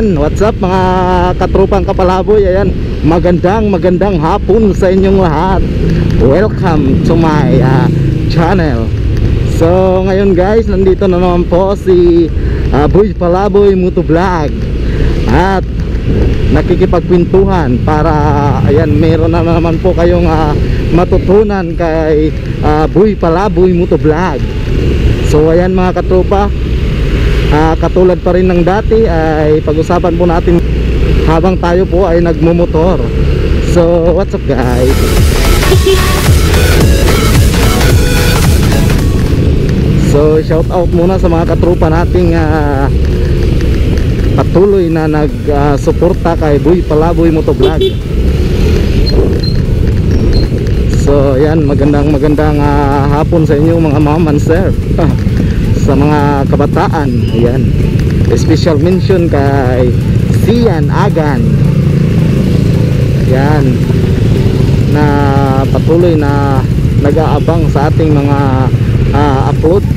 Ayan, what's up mga katrupang kapalaboy. Ayan, magandang hapon sa inyong lahat. Welcome to my channel. So ngayon guys, nandito na naman po si Boy Palaboy Motovlog. At nakikipagpintuhan para ayan, meron na naman po kayong matutunan kay Boy Palaboy Motovlog. So ayan mga katropa, katulad pa rin ng dati ay pag-usapan po natin habang tayo po ay nagmumotor. So what's up guys? So shout out muna sa mga katropa nating patuloy na nag-suporta kay Boy Palaboy Motovlog. So yan, magandang hapon sa inyo mga ma'am and sir. Sa mga kabataan, ayan, special mention kay Sian Agan, yan, na patuloy na nag-aabang sa ating mga upload.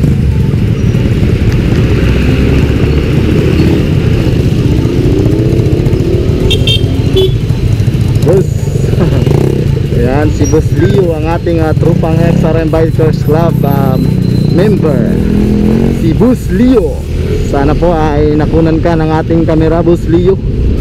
Boss. Ayan, si Boss Leo, ang ating trupang XRM Bikers Club member, si Boss Leo. Sana po ay nakunan ka ng ating camera, Boss Leo.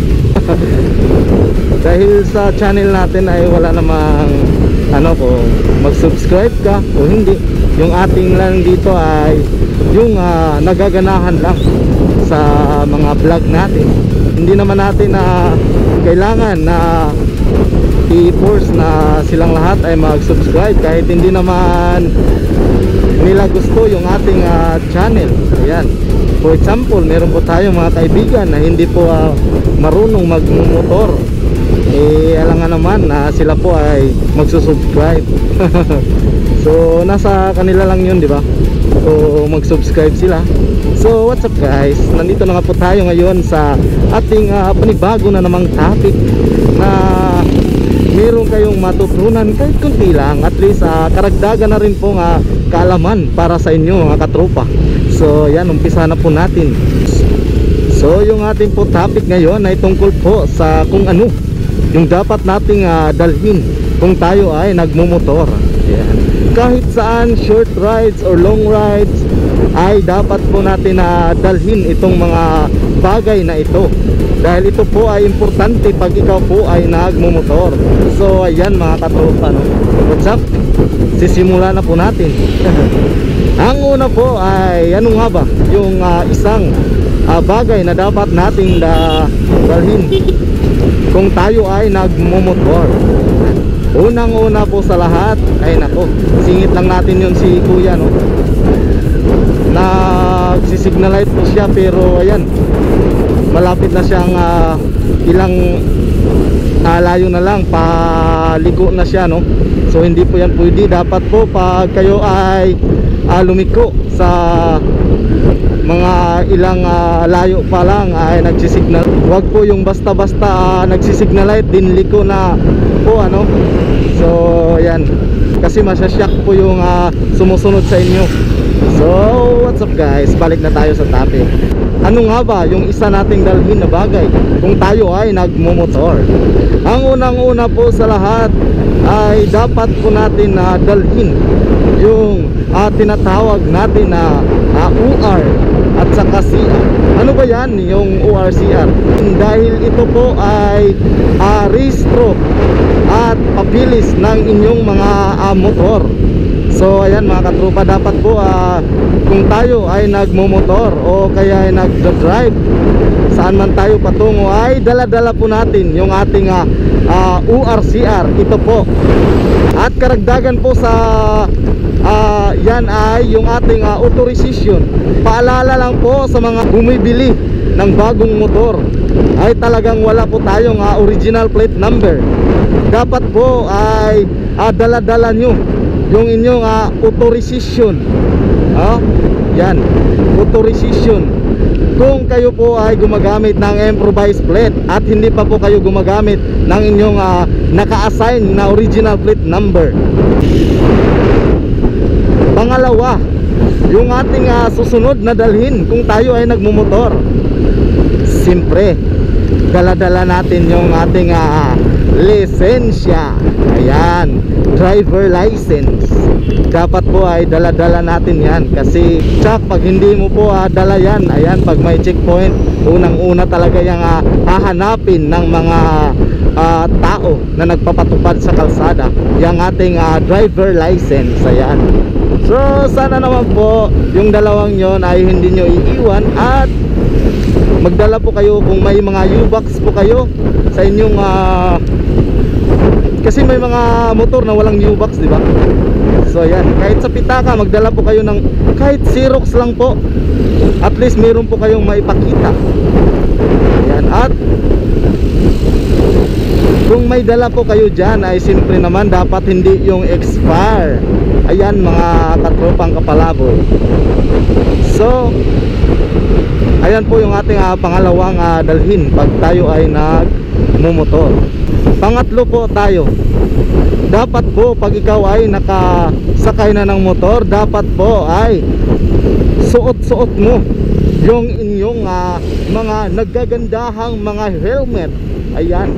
Dahil sa channel natin ay wala namang po, mag-subscribe ka o hindi. Yung ating lang dito ay yung nagaganahan lang sa mga vlog natin. Hindi naman natin kailangan na i-force na silang lahat ay mag-subscribe kahit hindi naman nila gusto yung ating channel. Ayan, for example, meron po tayong mga kaibigan na hindi po marunong magmumotor. Alangan naman na sila po ay magsusubscribe. So nasa kanila lang yun, di ba? So mag-subscribe sila. So what's up guys, nandito na nga po tayo ngayon sa ating panibago na namang topic na meron kayong matutunan kahit kunti lang, at least karagdagan na rin po kaalaman para sa inyo mga katropa. So yan, umpisa na po natin. So yung ating po topic ngayon ay tungkol po sa kung ano yung dapat nating dalhin kung tayo ay nagmumotor. Yan. Kahit saan, short rides or long rides, ay dapat po natin dalhin itong mga bagay na ito, dahil ito po ay importante pag ikaw po ay nagmumotor. So ayan mga katropa, no? What's up? Sisimula na po natin. Ang una po ay ano nga ba yung isang bagay na dapat nating dalhin kung tayo ay nagmumotor. Unang-una po sa lahat ay nako, singit lang natin yun si kuya, no? Nagsisignal light po siya, pero ayan, malapit na siyang ilang layo na lang, paliko na siya, no? So hindi po yan pwede. Dapat po pag kayo ay lumiko sa mga ilang layo pa lang ay nagsisignal, wag po yung basta-basta nagsisignal light din liko na po, ano. So yan, kasi masyasyak po yung sumusunod sa inyo. So what's up guys, balik na tayo sa topic. Ano nga ba yung isa nating dalhin na bagay kung tayo ay nagmumotor? Ang unang-una po sa lahat ay dapat po natin dalhin yung tinatawag natin na UR at saka CR. Ano ba yan yung UR, CR? Dahil ito po ay rehistro at papilis ng inyong mga motor. So ayan mga katropa, dapat po kung tayo ay nagmumotor o kaya ay nagdadrive, saan man tayo patungo, ay dala-dala po natin yung ating URCR. Ito po. At karagdagan po sa yan ay yung ating authorization. Paalala lang po sa mga bumibili ng bagong motor, ay talagang wala po tayong original plate number. Dapat po ay dala-dala nyo yung inyong authorization. Yan, authorization. Kung kayo po ay gumagamit ng improvised plate at hindi pa po kayo gumagamit ng inyong naka-assign na original plate number. Pangalawa, yung ating susunod na dalhin kung tayo ay nagmumotor, siyempre dala-dala natin yung ating lisensya. Ayan, driver license. Dapat po ay dala-dala natin yan. Kasi tsak, pag hindi mo po dala yan, ayan, pag may checkpoint, unang-una talaga yung hahanapin ng mga tao na nagpapatupad sa kalsada yung ating driver license. Ayan. So sana naman po yung dalawang yon ay hindi nyo iiwan, at magdala po kayo kung may mga U-box po kayo sa inyong kasi may mga motor na walang U-box, di ba? So ayan, kahit sa pitaka magdala po kayo ng kahit Xerox lang po, at least meron po kayong maipakita. Ayan, at kung may dala po kayo dyan ay siyempre naman dapat hindi yung expire. Ayan mga katropang kapalaboy. So ayan po yung ating pangalawang dalhin pag tayo ay nagmumotor. Pangatlo po tayo, dapat po pag ikaw ay nakasakay na ng motor, dapat po ay suot-suot mo yung inyong mga naggagandahang mga helmet. Ayan,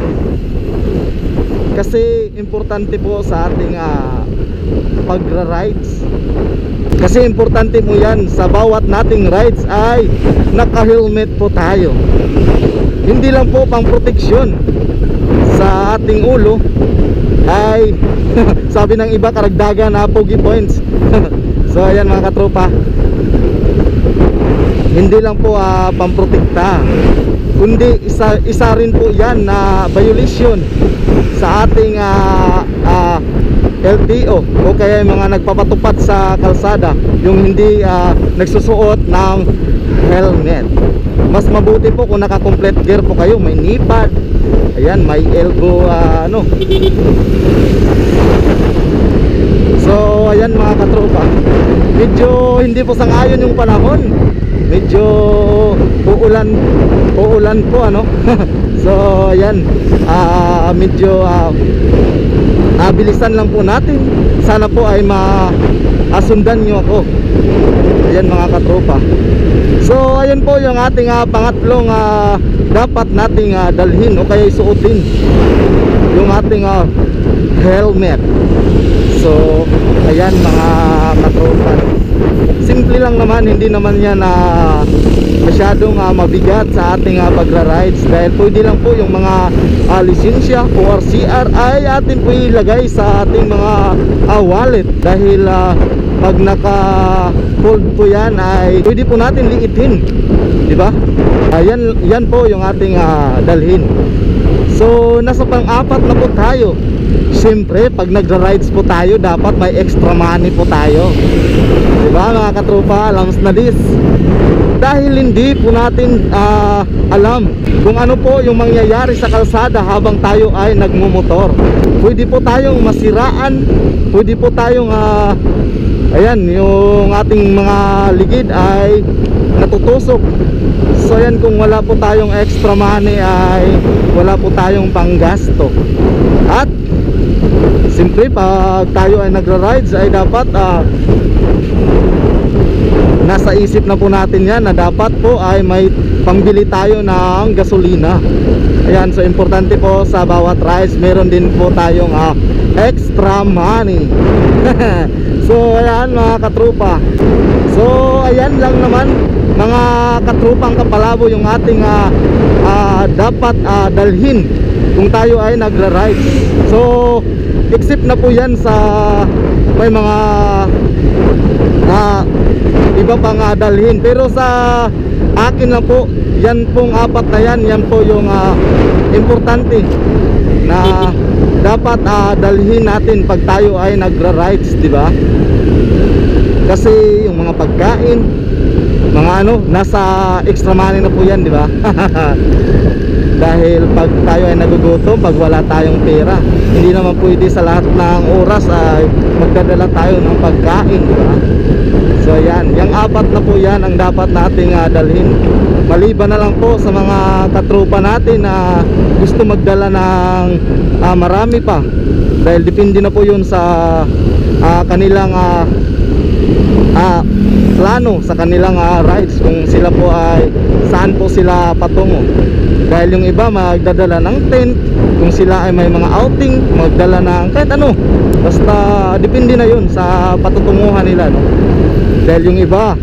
kasi importante po sa ating pagra-rides. Kasi importante mo yan sa bawat nating rides ay naka-helmet po tayo. Hindi lang po pang proteksyon sa ating ulo, ay sabi ng iba karagdagan na pogi points. So ayan mga katropa, hindi lang po pamprotekta, kundi isa rin po yan na violation sa ating LTO o kaya yung mga nagpapatupad sa kalsada, yung hindi nagsusuot ng helmet. Mas mabuti po kung naka-complete gear po kayo, may knee pad, ayan, may elbow So ayan mga katropa, medyo hindi po sangayon yung panahon, medyo uulan po So ayan, medyo bilisan lang po natin. Sana po ay masundan nyo ako. Ayan mga katropa. So ayan po yung ating pangatlong dapat nating dalhin o kaya isuotin, yung ating helmet. So ayan mga katropa, simple lang naman, hindi naman yan masyadong mabigat sa ating pagra-rides, dahil pwede lang po yung mga lisensya o RCR ay atin po ilagay sa ating mga wallet, dahil pag naka-hold po yan ay pwede po natin liitin, di ba? Yan po yung ating dalhin. So nasa pang-apat na po tayo. Siyempre pag nagra-rides po tayo, dapat may extra money po tayo, di ba mga katropa? Alams na this, dahil hindi po natin alam kung ano po yung mangyayari sa kalsada habang tayo ay nagmumotor. Pwede po tayong masiraan, pwede po tayong ayan, yung ating mga ligid ay natutusok. So ayan, kung wala po tayong extra money ay wala po tayong panggasto. At siyempre pag tayo ay nagra-rides ay dapat nasa isip na po natin yan na dapat po ay may pambili tayo ng gasolina. Ayan, so importante po sa bawat rides meron din po tayong extra money. So ayan mga katropa, so ayan lang naman mga katrupang kapalabo yung ating dapat dalhin kung tayo ay nagra-rides. So except na po yan sa may mga iba pang dalhin, pero sa akin na po yan pong apat na yan po yung importante na dapat dalhin natin pag tayo ay nagra-rides, di ba? Kasi yung mga pagkain, mga nasa extra money na po yan, di ba? Dahil pag tayo ay nagugutom, pag wala tayong pera, hindi naman pwede sa lahat ng oras ay magdadala tayo ng pagkain, di ba? So yan, yung apat na po yan ang dapat nating dalhin. Maliban na lang po sa mga katropa natin na gusto magdala ng marami pa, dahil depende na po yun sa kanilang plano sa kanilang rides, kung sila po ay saan po sila patungo. Dahil yung iba magdadala ng tent, kung sila ay may mga outing, magdala ng kahit ano, basta depende na yun sa patutunguhan nila, no? Dahil yung iba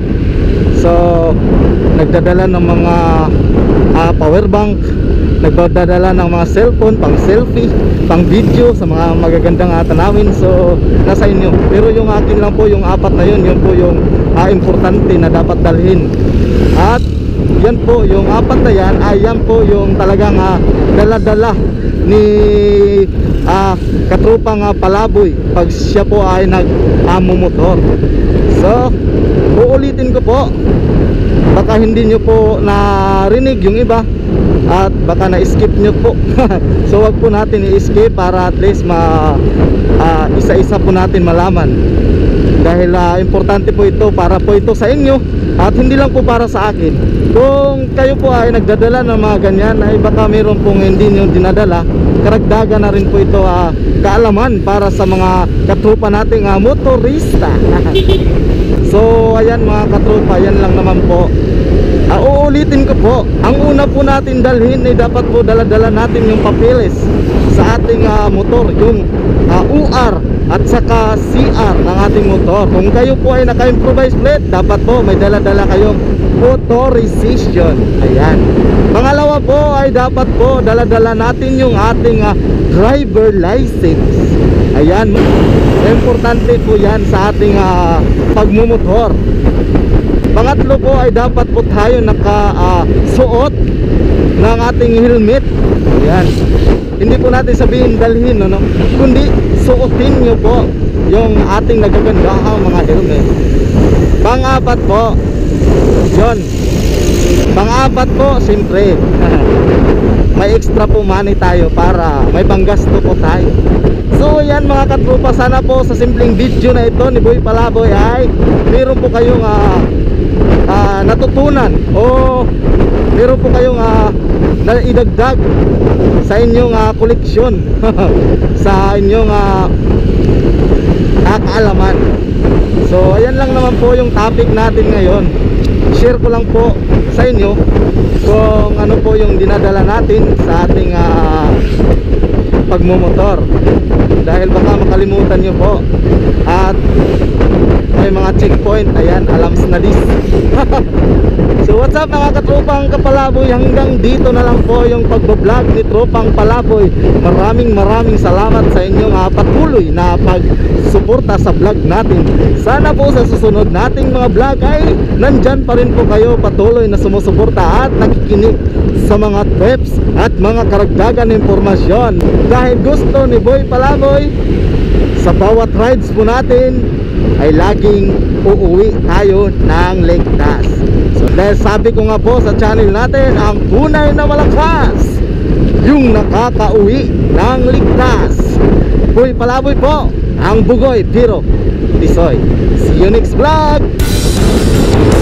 nagdadala ng mga power bank, nagdadala ng mga cellphone pang selfie, pang video sa mga magagandang tanawin. So nasa inyo, pero yung akin lang po yung 4 na yun, yun po yung importante na dapat dalhin. At yan po, yung 4 na yan ay yan po yung talagang dala-dala ni katrupang Palaboy pag siya po ay nagmumotor. So uulitin ko po, baka hindi nyo po narinig yung iba at baka na-skip nyo po. So wag po natin i-skip para at least isa-isa po natin malaman. Dahil importante po ito, para po ito sa inyo at hindi lang po para sa akin. Kung kayo po ay nagdadala ng mga ganyan, ay baka meron pong hindi nyo dinadala, karagdagan na rin po ito kaalaman para sa mga katrupa nating motorista. So ayan mga katrupa, yan lang naman po. Uulitin ko po, ang una po natin dalhin ay dapat po dala-dala natin yung papeles sa ating motor, yung UR at saka CR ng ating motor. Kung kayo po ay naka-improvise plate, dapat po may dala-dala kayong authorization. Ayan. Pangalawa po ay dapat po dala-dala natin yung ating driver license. Ayan, importante po yan sa ating pagmumotor. Pangatlo po ay dapat po tayo nakasuot ng ating helmet. Ayan. Hindi po natin sabihin dalhin, no? Kundi suotin nyo po yung ating nagagandahang mga helmet. Pang-apat po, yun. Pang-apat po, siyempre may extra po money tayo para may panggasto po tayo. So yan mga katrupa, sana po sa simpleng video na ito ni Boy Palaboy ay meron po kayong natutunan o meron po kayong idagdag sa inyong koleksyon sa inyong kaalaman. So ayan lang naman po yung topic natin ngayon. Share ko lang po sa inyo kung ano po yung dinadala natin sa ating pagmumotor, dahil baka makalimutan nyo po at may mga checkpoint. Ayan, alams na dis. So what's up mga katropang Kapalaboy, hanggang dito na lang po yung pagbablog ni Tropang Palaboy. Maraming salamat sa inyong patuloy na pagsuporta sa vlog natin. Sana po sa susunod nating mga vlog ay nandyan pa rin po kayo patuloy na sumusuporta at nakikinig sa mga tips at mga karagdagan impormasyon. Dahil gusto ni Boy Palaboy, sa bawat rides po natin ay laging uuwi tayo ng ligtas. So dahil sabi ko nga po sa channel natin, ang tunay na malakas yung nakakauwi ng ligtas. Boy Palaboy po, ang bugoy pero tisoy. See you next vlog.